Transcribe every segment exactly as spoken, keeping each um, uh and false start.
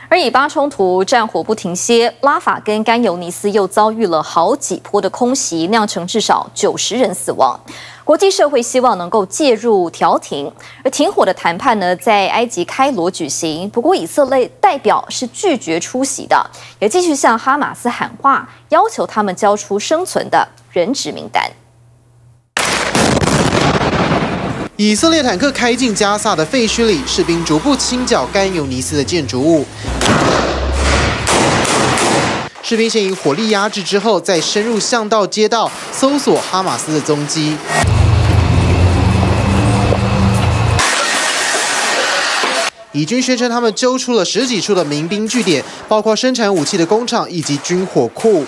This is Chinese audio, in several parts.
而以巴冲突战火不停歇，拉法跟甘尤尼斯又遭遇了好几波的空袭，酿成至少九十人死亡。国际社会希望能够介入调停，而停火的谈判呢，在埃及开罗举行。不过以色列代表是拒绝出席的，也继续向哈马斯喊话，要求他们交出生存的人质名单。 以色列坦克开进加萨的废墟里，士兵逐步清剿甘尤尼斯的建筑物。士兵先以火力压制，之后再深入巷道、街道搜索哈马斯的踪迹。以军宣称他们揪出了十几处的民兵据点，包括生产武器的工厂以及军火库。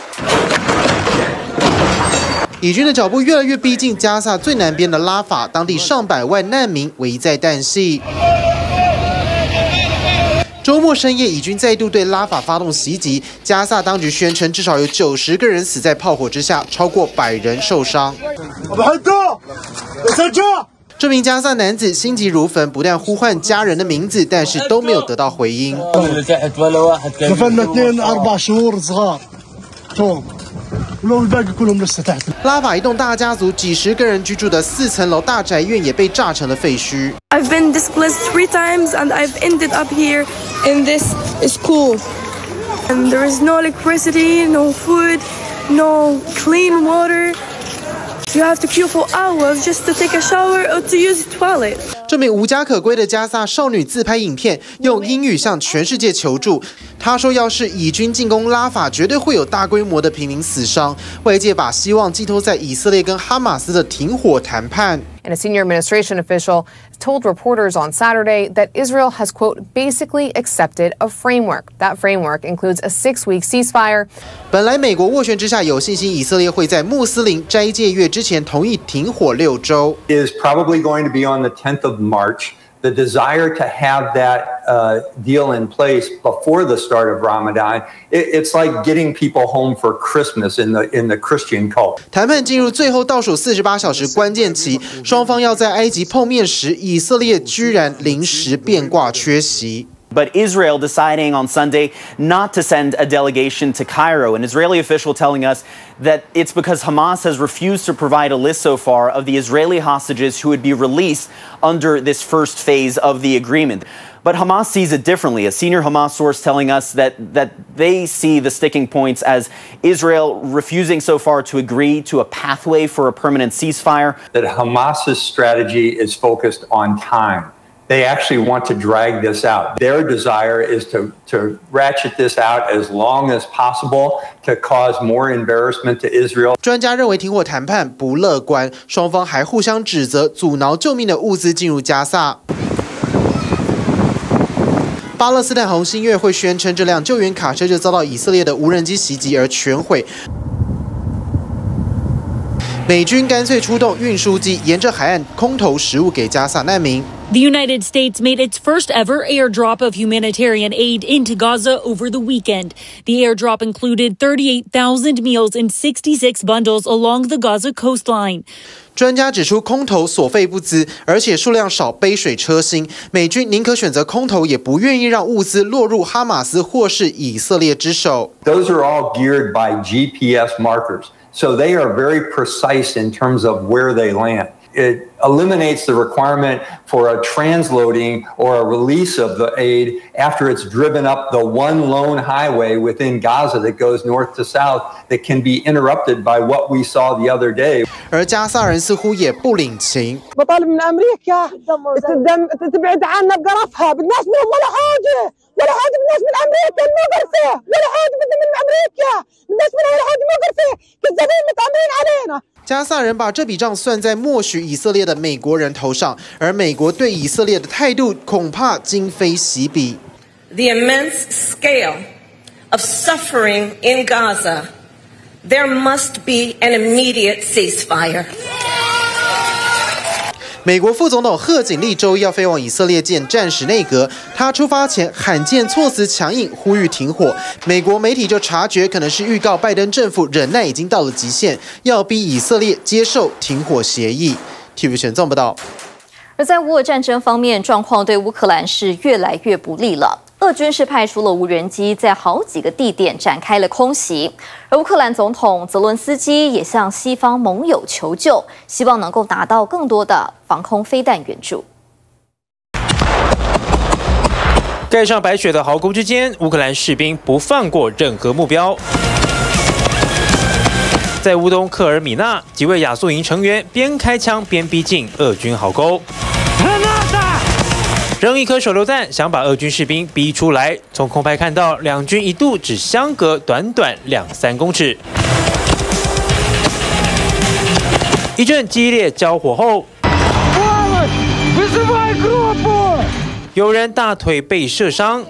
以军的脚步越来越逼近加萨最南边的拉法，当地上百万难民危在旦夕。周末深夜，以军再度对拉法发动袭击，加萨当局宣称至少有九十个人死在炮火之下，超过百人受伤。这名加萨男子心急如焚，不但呼唤家人的名字，但是都没有得到回应。 拉法一栋大家族几十个人居住的四层楼大宅院也被炸成了废墟。 I've been displaced three times and I've ended up here in this school. And there is no electricity, no food, no clean water. You have to queue for hours just to take a shower or to use the toilet. 这名无家可归的加萨少女自拍影片，用英语向全世界求助。她说：“要是以军进攻拉法，绝对会有大规模的平民死伤。”外界把希望寄托在以色列跟哈马斯的停火谈判。 And a senior administration official told reporters on Saturday that Israel has, quote, basically accepted a framework. That framework includes a six-week ceasefire. 本来美国斡旋之下有信心以色列会在穆斯林斋戒月之前同意停火六周。 Is probably going to be on the tenth of March. The desire to have that uh, deal in place before the start of Ramadan, it, it's like getting people home for Christmas in the in the Christian cult. 谈判进入最后倒数四十八小时关键期，双方要在埃及碰面时，以色列居然临时变卦缺席。 But Israel deciding on Sunday not to send a delegation to Cairo, an Israeli official telling us that it's because Hamas has refused to provide a list so far of the Israeli hostages who would be released under this first phase of the agreement. But Hamas sees it differently. A senior Hamas source telling us that, that they see the sticking points as Israel refusing so far to agree to a pathway for a permanent ceasefire. That Hamas's strategy is focused on time. They actually want to drag this out. Their desire is to, to ratchet this out as long as possible to cause more embarrassment to Israel. 专家认为停火谈判不乐观，双方还互相指责阻挠救命的物资进入加萨。巴勒斯坦红新月会宣称，这辆救援卡车就遭到以色列的无人机袭击而全毁。 美军干脆出动运输机，沿着海岸空投食物给加萨难民。 The United States made its first ever airdrop of humanitarian aid into Gaza over the weekend. The airdrop included thirty-eight thousand meals in sixty-six bundles along the Gaza coastline. 专家指出，空投所费不赀，而且数量少，杯水车薪。美军宁可选择空投，也不愿意让物资落入哈马斯或是以色列之手。 Those are all geared by G P S markers. So they are very precise in terms of where they land. It eliminates the requirement for a transloading or a release of the aid after it's driven up the one lone highway within Gaza that goes north to south that can be interrupted by what we saw the other day. 而加萨人似乎也不领情。 بطالب من أمريكا تبعد عنا بقرفها بدناش منهم ولا حاجة ولا حاجة بدناش من أمريكا المقرفة ولا حاجة بدنا من أمريكا بدناش منها ولا حاجة مقرفة كذابين متآمرين علينا. 加萨人把这笔账算在默许以色列的美国人头上，而美国对以色列的态度恐怕今非昔比。 The immense scale of suffering in Gaza, there must be an immediate ceasefire. 美国副总统贺锦丽周一要飞往以色列见战时内阁，他出发前罕见措辞强硬，呼吁停火。美国媒体就察觉，可能是预告拜登政府忍耐已经到了极限，要逼以色列接受停火协议。T V B 选综报道。 而在乌俄战争方面，状况对乌克兰是越来越不利了。 俄军是派出了无人机，在好几个地点展开了空袭。而乌克兰总统泽伦斯基也向西方盟友求救，希望能够拿到更多的防空飞弹援助。 盖上白雪的壕沟之间，乌克兰士兵不放过任何目标。在乌东克尔米纳，几位亚速营成员边开枪边逼近俄军壕沟。 扔一颗手榴弹，想把俄军士兵逼出来。从空拍看到，两军一度只相隔短短两三公尺。一阵激烈交火后，有人大腿被射伤。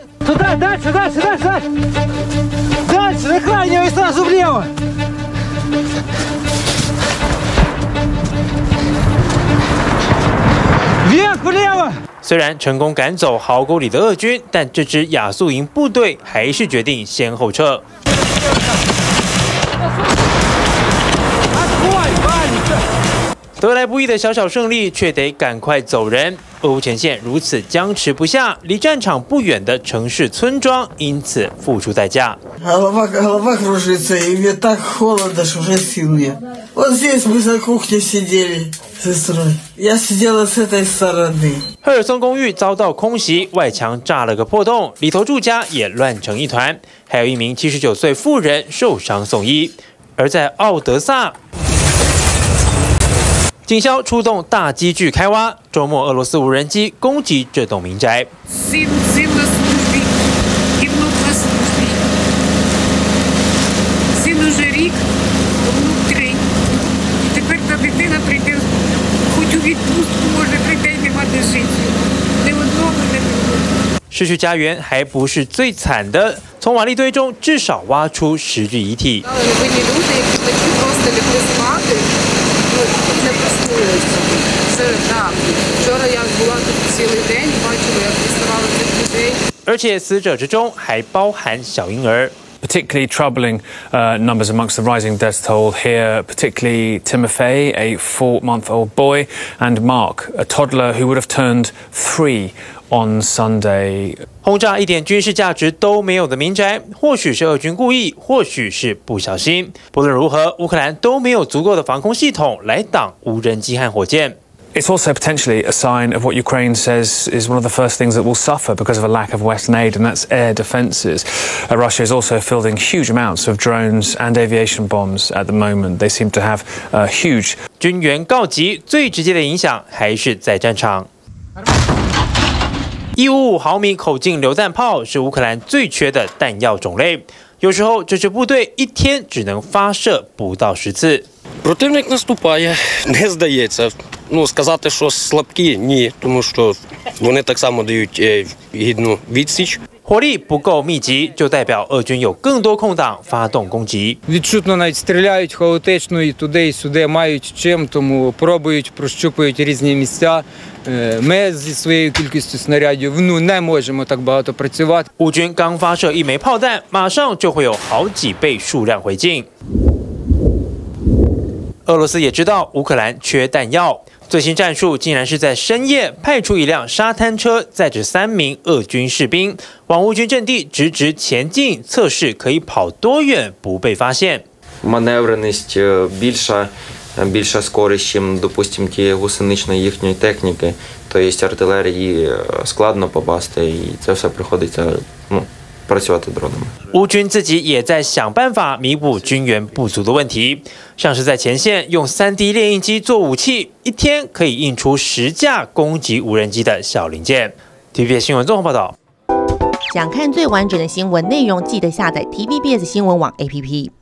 虽然成功赶走壕沟里的俄军，但这支亚速营部队还是决定先后撤。得来不易的小小胜利，却得赶快走人。俄乌前线如此僵持不下，离战场不远的城市村庄因此付出代价。 Голова, голова кружится, и мне так холодно, что уже сил нет. Вот здесь мы за кухней сидели с сестрой. Я сидела с этой стороны. 赫尔松公寓遭到空袭，外墙炸了个破洞，里头住家也乱成一团，还有一名七十九岁妇人受伤送医。而在奥德萨，警消出动大机具开挖，周末俄罗斯无人机攻击这栋民宅。 失去家园还不是最惨的，从瓦砾堆中至少挖出十具遗体。而且死者之中还包含小婴儿。 Particularly troubling uh, numbers amongst the rising death toll here, particularly Timofey, a four-month-old boy, and Mark, a toddler who would have turned three on Sunday. 轰炸一点军事价值都没有的民宅，或许是俄军故意，或许是不小心。不论如何，乌克兰都没有足够的防空系统来挡无人机和火箭。 It's also potentially a sign of what Ukraine says is one of the first things that will suffer because of a lack of Western aid, and that's air defences. Uh, Russia is also fielding huge amounts of drones and aviation bombs at the moment. They seem to have uh, huge. 军援告急，最直接的影响还是在战场。一五五毫米口径榴弹炮是乌克兰最缺的弹药种类，有时候这支部队一天只能发射不到十次。 Противник наступає, не здається. Ну, сказати, що слабкі, ні, тому що вони так само дають гідну відсіч. 火力不够密集，就代表俄军有更多空档发动攻击。 Відчутно навіть стріляють хаотично і туди, і сюди, мають чим, тому пробують, прощупують різні місця. Ми зі своєю кількістю снарядів ну, не можемо так багато працювати. 乌军刚发射一枚炮弹，马上就会有好几倍数量回敬。 俄罗斯也知道乌克兰缺弹药，最新战术竟然是在深夜派出一辆沙滩车，载着三名俄军士兵往乌军阵地直直前进，测试可以跑多远不被发现。 Маневреність більша, більша скорість, ніж, допустим, ті гусеничної їхньої техніки. Тобто артилерії складно попасти, і це все приходиться, ну, працювати дронами. 乌军自己也在想办法弥补军援不足的问题，像是在前线用 三 D 列印机做武器，一天可以印出十架攻击无人机的小零件。T V B S 新闻综合报道。 想看最完整的新闻内容，记得下载 T V B S 新闻网 A P P。